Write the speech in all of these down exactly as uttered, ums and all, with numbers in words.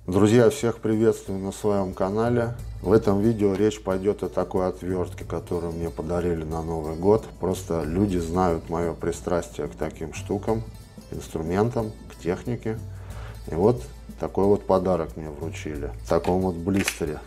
Друзья, всех приветствую на своем канале. В этом видео речь пойдет о такой отвертке, которую мне подарили на Новый год. Просто люди знают мое пристрастие к таким штукам, инструментам, к технике. И вот такой вот подарок мне вручили в таком вот блистере.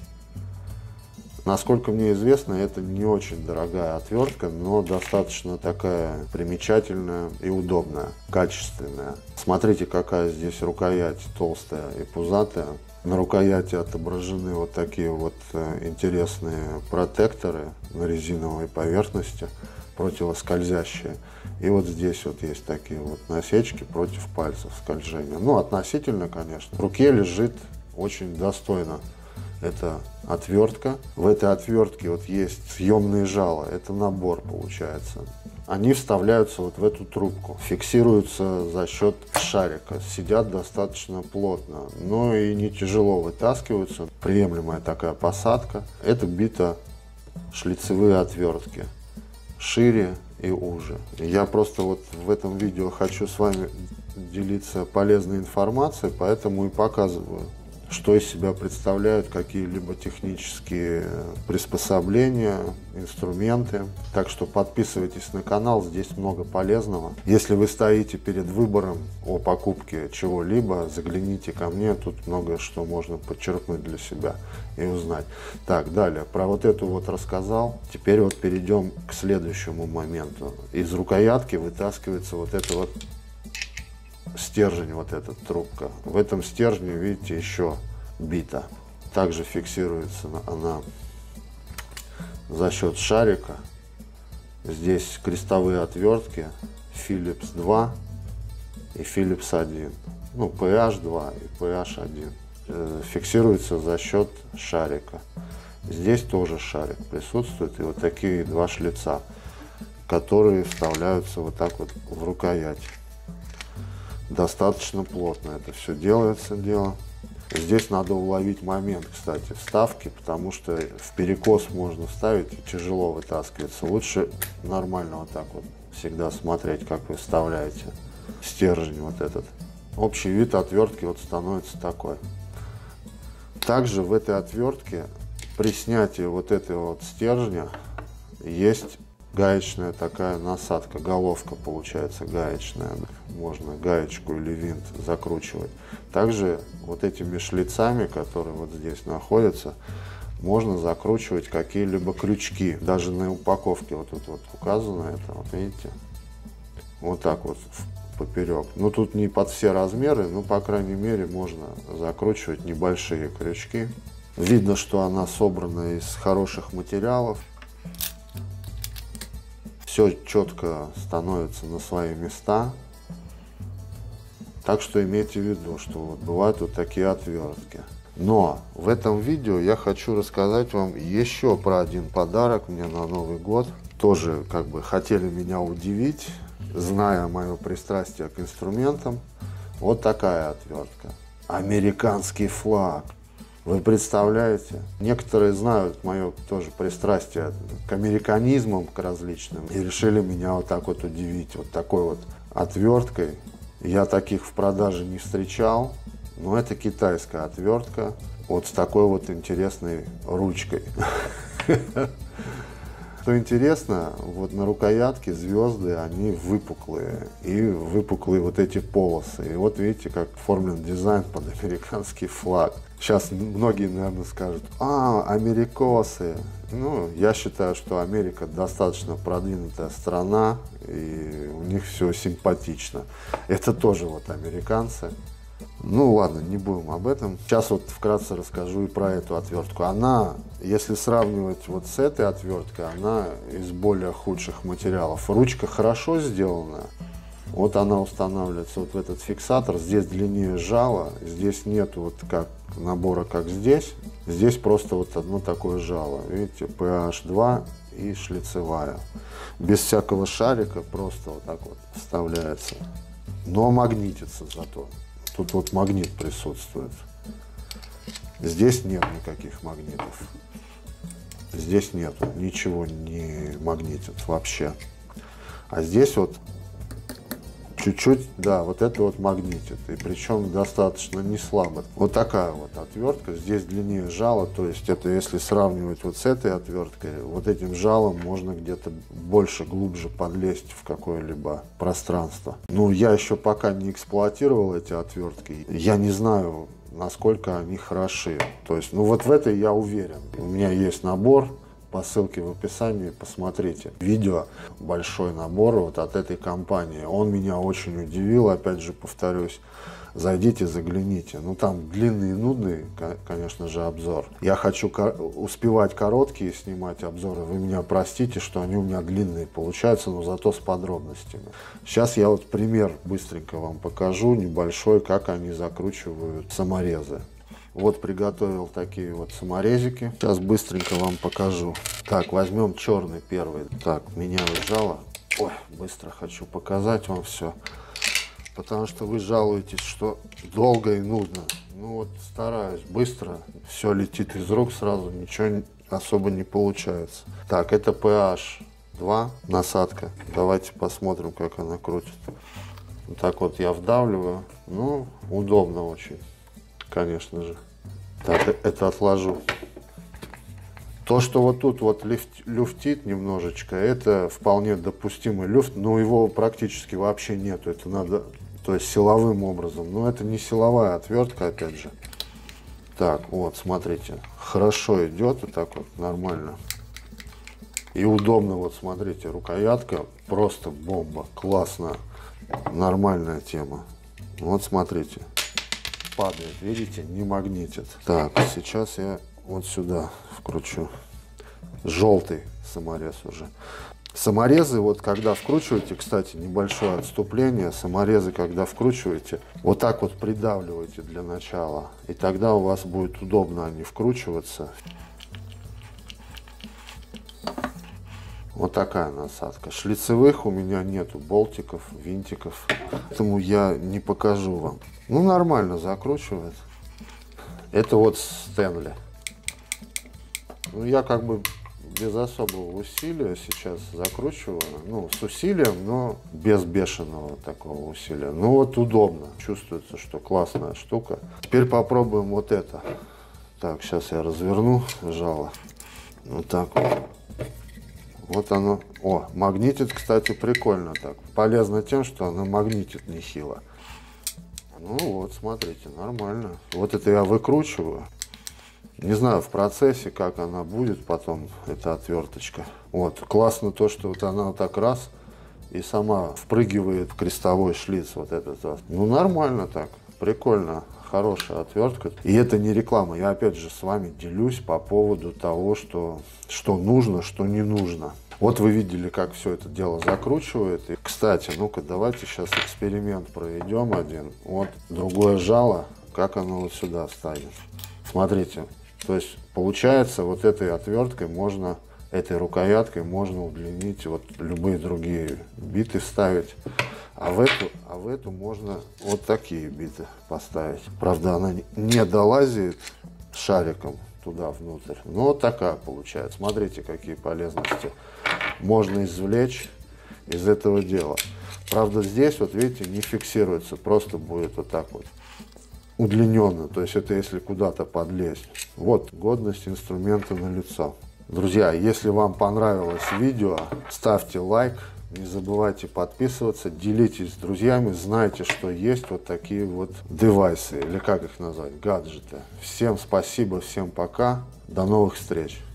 Насколько мне известно, это не очень дорогая отвертка, но достаточно такая примечательная и удобная, качественная. Смотрите, какая здесь рукоять толстая и пузатая. На рукояти отображены вот такие вот интересные протекторы на резиновой поверхности, противоскользящие. И вот здесь вот есть такие вот насечки против пальцев скольжения. Ну, относительно, конечно. В руке лежит очень достойно. Это отвертка. В этой отвертке вот есть съемные жала. Это набор получается. Они вставляются вот в эту трубку. Фиксируются за счет шарика. Сидят достаточно плотно. Но и не тяжело вытаскиваются. Приемлемая такая посадка. Это бито-шлицевые отвертки. Шире и уже. Я просто вот в этом видео хочу с вами делиться полезной информацией. Поэтому и показываю, что из себя представляют какие-либо технические приспособления, инструменты. Так что подписывайтесь на канал, здесь много полезного. Если вы стоите перед выбором о покупке чего-либо, загляните ко мне, тут много что можно подчеркнуть для себя и узнать. Так, далее, про вот эту вот рассказал. Теперь вот перейдем к следующему моменту. Из рукоятки вытаскивается вот это вот стержень, вот эта трубка. В этом стержне, видите, еще бита. Также фиксируется она за счет шарика. Здесь крестовые отвертки Филлипс два и Филлипс один. Ну, пэ аш два и пэ аш один. Фиксируется за счет шарика. Здесь тоже шарик присутствует. И вот такие два шлица, которые вставляются вот так вот в рукоять. Достаточно плотно это все делается дело. Здесь надо уловить момент, кстати, вставки, потому что в перекос можно вставить и тяжело вытаскивается. Лучше нормально вот так вот всегда смотреть, как вы вставляете стержень вот этот. Общий вид отвертки вот становится такой. Также в этой отвертке при снятии вот этого вот стержня есть гаечная такая насадка, головка получается гаечная. Можно гаечку или винт закручивать. Также вот этими шлицами, которые вот здесь находятся, можно закручивать какие-либо крючки. Даже на упаковке вот тут вот указано это, вот видите, вот так вот поперек. Ну тут не под все размеры, но по крайней мере можно закручивать небольшие крючки. Видно, что она собрана из хороших материалов. Все четко становится на свои места. Так что имейте в виду, что вот бывают вот такие отвертки. Но в этом видео я хочу рассказать вам еще про один подарок мне на Новый год. Тоже как бы хотели меня удивить, зная мое пристрастие к инструментам. Вот такая отвертка. Американский флаг. Вы представляете? Некоторые знают мое тоже пристрастие к американизмам, к различным, и решили меня вот так вот удивить, вот такой вот отверткой. Я таких в продаже не встречал, но это китайская отвертка, вот с такой вот интересной ручкой. Что интересно, вот на рукоятке звезды, они выпуклые, и выпуклые вот эти полосы. И вот видите, как оформлен дизайн под американский флаг. Сейчас многие, наверное, скажут: а, америкосы. Ну, я считаю, что Америка достаточно продвинутая страна, и у них все симпатично. Это тоже вот американцы. Ну ладно, не будем об этом. Сейчас вот вкратце расскажу и про эту отвертку. Она, если сравнивать вот с этой отверткой, она из более худших материалов. Ручка хорошо сделана. Вот она устанавливается вот в этот фиксатор. Здесь длиннее жало. Здесь нет вот как набора, как здесь. Здесь просто вот одно такое жало. Видите, пэ аш два и шлицевая. Без всякого шарика, просто вот так вот вставляется. Но магнитится зато. Тут вот магнит присутствует. Здесь нет никаких магнитов. Здесь нету, ничего не магнитит вообще. А здесь вот чуть-чуть, да, вот это вот магнитит, и причем достаточно не слабо. Вот такая вот отвертка, здесь длиннее жало, то есть это если сравнивать вот с этой отверткой, вот этим жалом можно где-то больше, глубже подлезть в какое-либо пространство. Ну, я еще пока не эксплуатировал эти отвертки, я не знаю, насколько они хороши. То есть, ну вот в этой я уверен. У меня есть набор, по ссылке в описании, посмотрите. Видео, большой набор вот от этой компании. Он меня очень удивил, опять же повторюсь. Зайдите, загляните. Ну там длинный и нудный, конечно же, обзор. Я хочу успевать короткие снимать обзоры. Вы меня простите, что они у меня длинные получаются, но зато с подробностями. Сейчас я вот пример быстренько вам покажу, небольшой, как они закручивают саморезы. Вот приготовил такие вот саморезики. Сейчас быстренько вам покажу. Так, возьмем черный первый. Так, меняю жало. Ой, быстро хочу показать вам все. Потому что вы жалуетесь, что долго и нудно. Ну вот стараюсь быстро. Все летит из рук сразу, ничего особо не получается. Так, это пэ аш два насадка. Давайте посмотрим, как она крутит. Вот так вот я вдавливаю. Ну, удобно очень. Конечно же. Так, это отложу. То, что вот тут вот люфт, люфтит немножечко, это вполне допустимый люфт, но его практически вообще нету. Это надо, то есть силовым образом. Но это не силовая отвертка, опять же. Так, вот, смотрите. Хорошо идет, вот так вот, нормально. И удобно, вот смотрите, рукоятка просто бомба, классная, нормальная тема. Вот смотрите. Падает, видите, не магнитит. Так, сейчас я вот сюда вкручу желтый саморез уже. Саморезы, вот когда вкручиваете, кстати, небольшое отступление, саморезы, когда вкручиваете, вот так вот придавливаете для начала, и тогда у вас будет удобно они вкручиваться. Вот такая насадка. Шлицевых у меня нету болтиков, винтиков, поэтому я не покажу вам. Ну, нормально закручивает. Это вот Стэнли. Ну, я как бы без особого усилия сейчас закручиваю. Ну, с усилием, но без бешеного такого усилия. Ну, вот удобно. Чувствуется, что классная штука. Теперь попробуем вот это. Так, сейчас я разверну жало. Вот так вот. Вот оно. О, магнитит, кстати, прикольно так. Полезно тем, что оно магнитит нехило. Ну вот, смотрите, нормально. Вот это я выкручиваю. Не знаю в процессе, как она будет потом, эта отверточка. Вот, классно то, что вот она вот так раз и сама впрыгивает в крестовой шлиц. Вот этот вот. Ну, нормально так, прикольно. Хорошая отвертка. И это не реклама. Я опять же с вами делюсь по поводу того, что, что нужно, что не нужно. Вот вы видели, как все это дело закручивает. И, кстати, ну-ка, давайте сейчас эксперимент проведем один. Вот другое жало, как оно вот сюда станет. Смотрите. То есть, получается, вот этой отверткой можно, этой рукояткой можно удлинить вот любые другие биты вставить. А в эту, а в эту можно вот такие биты поставить. Правда, она не долазит шариком туда внутрь. Но вот такая получается. Смотрите, какие полезности можно извлечь из этого дела. Правда, здесь, вот видите, не фиксируется. Просто будет вот так вот удлиненно. То есть это если куда-то подлезть. Вот годность инструмента налицо. Друзья, если вам понравилось видео, ставьте лайк. Не забывайте подписываться, делитесь с друзьями, знайте, что есть вот такие вот девайсы, или как их назвать, гаджеты. Всем спасибо, всем пока, до новых встреч.